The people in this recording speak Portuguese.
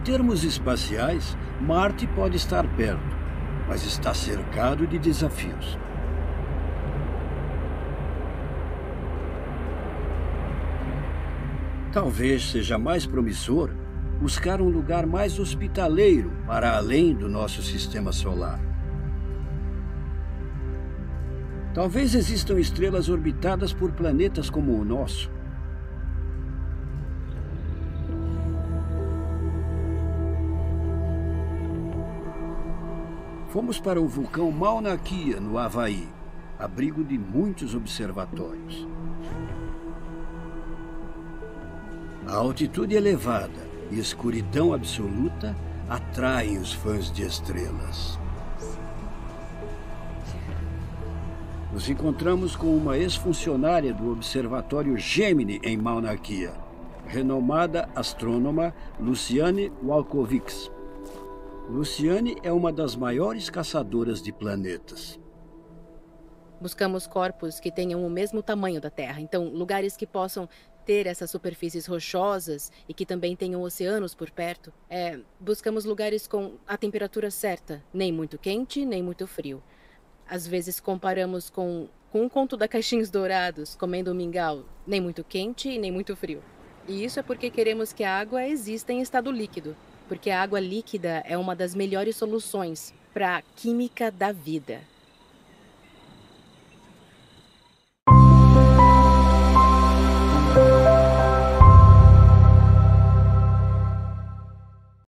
termos espaciais, Marte pode estar perto, mas está cercado de desafios. Talvez seja mais promissor buscar um lugar mais hospitaleiro para além do nosso sistema solar. Talvez existam estrelas orbitadas por planetas como o nosso. Fomos para o vulcão Mauna Kea, no Havaí, abrigo de muitos observatórios. A altitude elevada e escuridão absoluta atraem os fãs de estrelas. Nos encontramos com uma ex-funcionária do Observatório Gemini em Mauna Kea, renomada astrônoma Luciane Walkowics. Luciane é uma das maiores caçadoras de planetas. Buscamos corpos que tenham o mesmo tamanho da Terra, então lugares que possam ter essas superfícies rochosas e que também tenham oceanos por perto. Buscamos lugares com a temperatura certa, nem muito quente, nem muito frio. Às vezes comparamos com um conto da Caixinhos Dourados, comendo um mingau, nem muito quente e nem muito frio. E isso é porque queremos que a água exista em estado líquido, porque a água líquida é uma das melhores soluções para a química da vida.